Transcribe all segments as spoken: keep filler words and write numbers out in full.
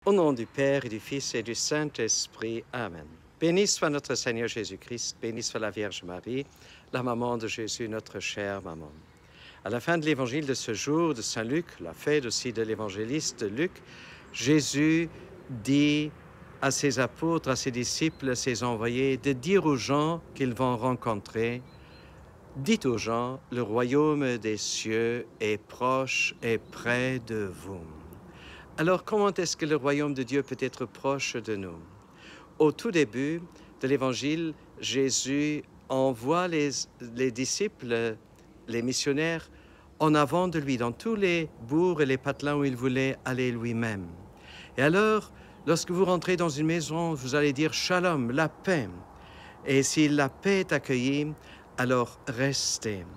Au nom du Père et du Fils et du Saint-Esprit. Amen. Béni soit notre Seigneur Jésus-Christ, béni soit la Vierge Marie, la maman de Jésus, notre chère maman. À la fin de l'évangile de ce jour de Saint Luc, la fête aussi de l'évangéliste Luc, Jésus dit à ses apôtres, à ses disciples, à ses envoyés, de dire aux gens qu'ils vont rencontrer, dites aux gens, le royaume des cieux est proche et près de vous. Alors, comment est-ce que le royaume de Dieu peut être proche de nous? Au tout début de l'Évangile, Jésus envoie les, les disciples, les missionnaires, en avant de lui, dans tous les bourgs et les patelins où il voulait aller lui-même. Et alors, lorsque vous rentrez dans une maison, vous allez dire « Shalom », la paix. Et si la paix est accueillie, alors restez.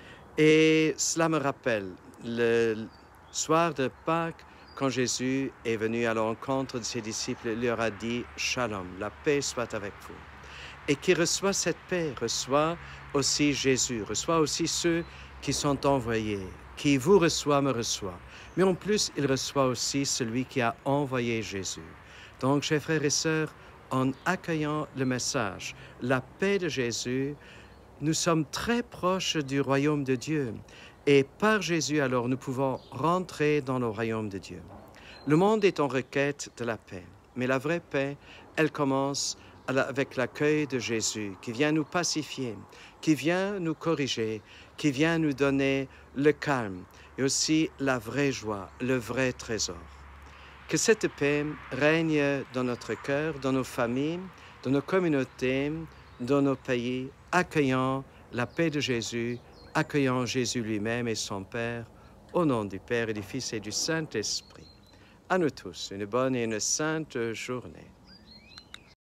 Et cela me rappelle le soir de Pâques, quand Jésus est venu à l'encontre de ses disciples, il leur a dit « Shalom, la paix soit avec vous ». Et qui reçoit cette paix, reçoit aussi Jésus, reçoit aussi ceux qui sont envoyés, qui vous reçoit, me reçoit. Mais en plus, il reçoit aussi celui qui a envoyé Jésus. Donc, chers frères et sœurs, en accueillant le message, la paix de Jésus, nous sommes très proches du royaume de Dieu. Et par Jésus, alors, nous pouvons rentrer dans le royaume de Dieu. Le monde est en requête de la paix, mais la vraie paix, elle commence avec l'accueil de Jésus, qui vient nous pacifier, qui vient nous corriger, qui vient nous donner le calme et aussi la vraie joie, le vrai trésor. Que cette paix règne dans notre cœur, dans nos familles, dans nos communautés, dans nos pays, accueillant la paix de Jésus, accueillant Jésus lui-même et son Père, au nom du Père et du Fils et du Saint-Esprit. À nous tous, une bonne et une sainte journée.